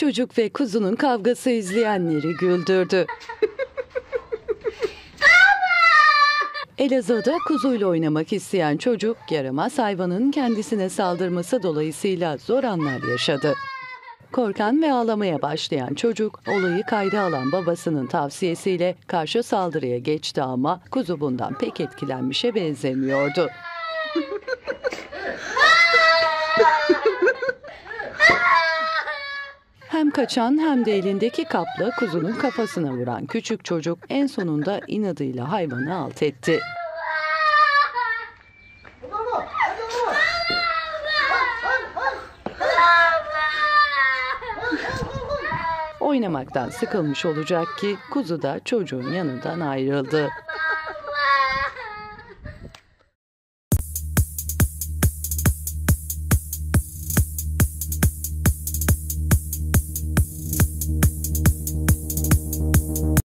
Çocuk ve kuzunun kavgası izleyenleri güldürdü. Elazığ'da kuzuyla oynamak isteyen çocuk, yaramaz hayvanın kendisine saldırması dolayısıyla zor anlar yaşadı. Korkan ve ağlamaya başlayan çocuk, olayı kayda alan babasının tavsiyesiyle karşı saldırıya geçti ama kuzu bundan pek etkilenmişe benzemiyordu. Hem kaçan hem de elindeki kapla kuzunun kafasına vuran küçük çocuk en sonunda inadıyla hayvanı alt etti. Oynamaktan sıkılmış olacak ki kuzu da çocuğun yanından ayrıldı.